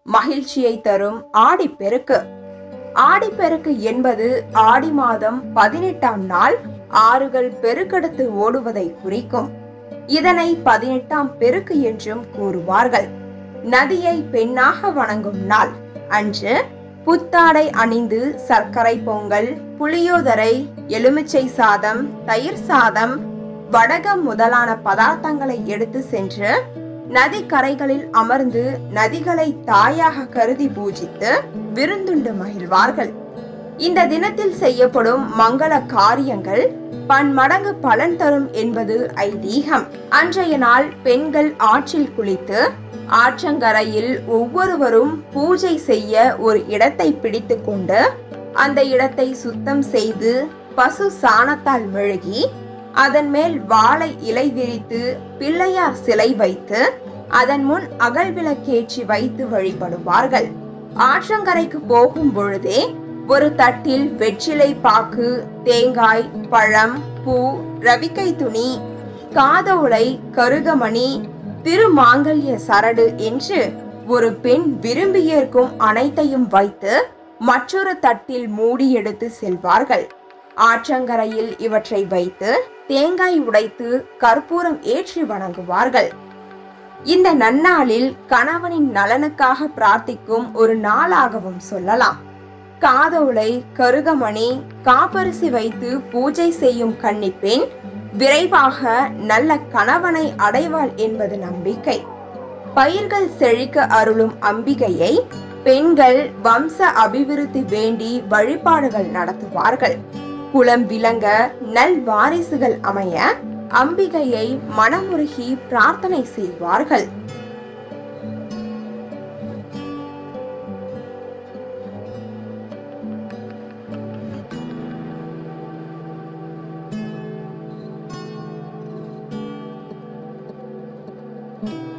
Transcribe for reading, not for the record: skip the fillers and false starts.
மகிழ்ச்சியை தரும் ஆடிப்பெருக்கு. ஆடிப்பெருக்கு என்பது ஆடி மாதம் 18ஆம் நாள் ஆறுகள் பெருக்கெடுத்து ஓடுவதை குறிக்கும். இதனை 18ஆம் பெருக்கு என்றும் கூறுவார்கள். நதியை பெண்ணாக வணங்கும் நாள் அன்று புத்தாடை அணிந்து சர்க்கரை பொங்கல், புளியோதரை, எலுமிச்சை சாதம், தயிர் சாதம், வடகம் முதலான பதார்த்தங்களை எடுத்து சென்று நதி கரைகளில் அமர்ந்து நதிகளை தாயாக கருதி பூஜித்து விருந்துண்டு மகிழ்வார்கள். இந்த தினத்தில் செய்யப்படும் மங்கள காரியங்கள் பன்மடங்கு பலன் தரும் என்பது ஐதீகம். அன்றைய நாள் பெண்கள் ஆற்றில் குளித்து ஆற்றங்கரையில் ஒவ்வொருவரும் பூஜை செய்ய ஒரு இடத்தை பிடித்து கொண்டு அந்த இடத்தை சுத்தம் செய்து பசு சாணத்தால் மெழுகி அதன் மேல் வாழை இலை விரித்து பிள்ளையார் சிலை வைத்து அதன் முன் அகல் விளக்கேற்றி வைத்து வழிபடுவார்கள். ஆற்றங்கரைக்கு போகும் பொழுதே ஒரு தட்டில் வெற்றிலை பாக்கு, தேங்காய், பழம், பூ, ரவிக்கை துணி, காதோலை, கருகமணி, திருமாங்கல்ய சரடு என்று ஒரு பெண் விரும்பி ஏற்கும் அனைத்தையும் வைத்து மற்றொரு தட்டில் மூடி எடுத்து செல்வார்கள். ஆற்றங்கரையில் இவற்றை வைத்து தேங்காய் உடைத்து கற்பூரம் ஏற்றி வணங்குவார்கள். இந்த நன்னாளில் கணவனின் நலனுக்காக பிரார்த்திக்கும் ஒரு நாளாகவும் சொல்லலாம். காதோலை, கருகமணி, காப்பரிசி வைத்து பூஜை செய்யும் கன்னிப்பெண் விரைவாக நல்ல கணவனை அடைவாள் என்பது நம்பிக்கை. பயிர்கள் செழிக்க அருளும் அம்பிகையை பெண்கள் வம்ச அபிவிருத்தி வேண்டி வழிபாடுகள் நடத்துவார்கள். குலம் விளங்க நல் வாரிசுகள் அமைய அம்பிகையை மனமுருகி பிரார்த்தனை செய்வார்கள். you